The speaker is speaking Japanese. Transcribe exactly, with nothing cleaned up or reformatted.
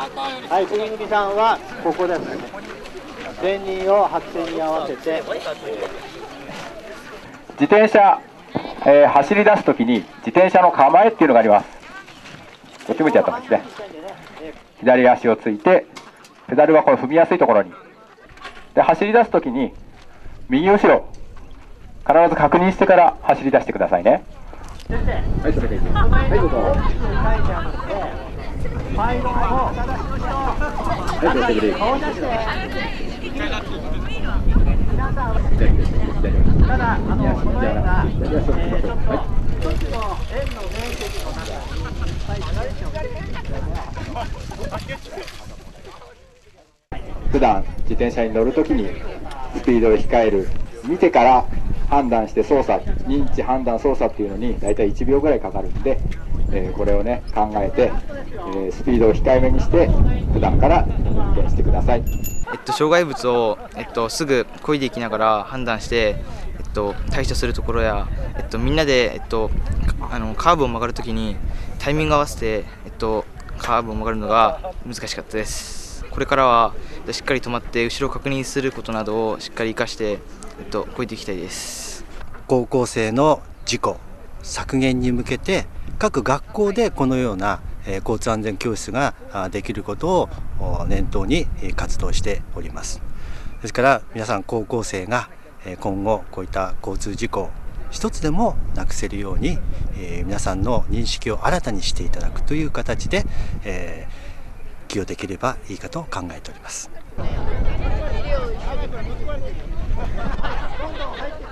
はい、国組さんはここですね。前任を白線に合わせて。 自転車、えー、走り出すときに自転車の構えっていうのがあります。こっち向いてやったんですね。左足をついて、ペダルはこの踏みやすいところに。で、走り出すときに右後ろ、必ず確認してから走り出してくださいね。はい、それでいいです。はい、どうぞ。はい、どうぞ。ブレーキ。 ただ、あの、この円が、えー、ちょっと、一つの円の面積の中に、 普段自転車に乗るときにスピードを控える、見てから判断して操作、認知判断操作っていうのに大体いちびょうぐらいかかるんで、えー、これをね考えて、えー、スピードを控えめにして普段から運転してください。 えっと、障害物を、えっと、すぐ漕いでいきながら判断して、えっと、対処するところや、えっと、みんなで、えっと、あのカーブを曲がるときにタイミングを合わせて、えっと、カーブを曲がるのが難しかったです。これからはしっかり止まって後ろを確認することなどをしっかり生かして、えっと、漕いでいきたいです。 高校生の事故削減に向けて各学校でこのような交通安全教室ができることを念頭に活動しております。ですから皆さん高校生が今後こういった交通事故一つでもなくせるように皆さんの認識を新たにしていただくという形で寄与できればいいかと考えております。